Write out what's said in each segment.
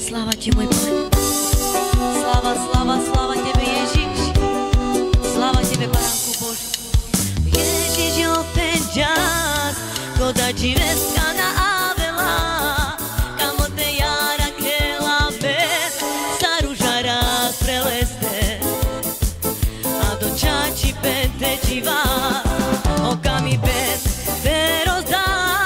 Sláva Ti, môj Pane. Sláva, sláva, sláva Tebe, Ježiš. Sláva Tebe, Baránku Boží. Ježiš, opäť čas, koda Ti veskana avela, kamo te jara kela bez, staru žara preleste, a do čači pente čiva, okami bez, pero zdá.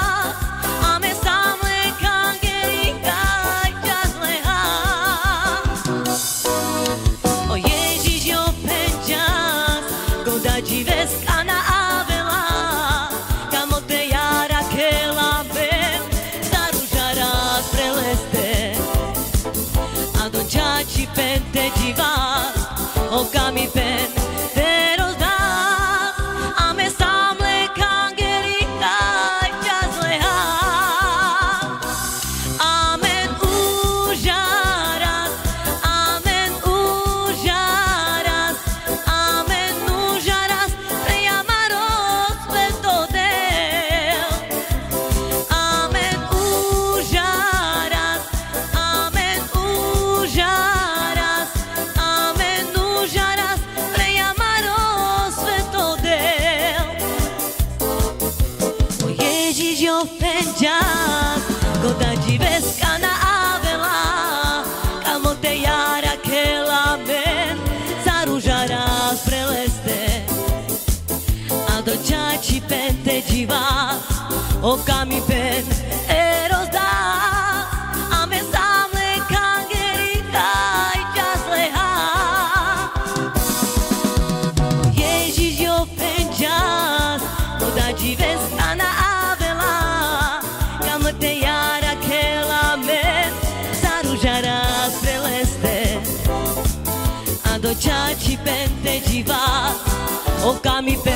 Pente diva, okami pen, pero da, ame samle kangerika jazleha, amen ujaras, amen ujaras, amen ujaras, prejamaros petodel, amen ujaras, amen ujaras. Penjas, koda Ti veskana avela, kamo te jara kela men, caru žaras preleste, a do čači pente diva, okami pen, eros da, ame samle kangerika jazleha. Ježiš jo penjas, koda Ti veskana te jara kela men, staru žara preleste, a do čači pente diva, okami pen.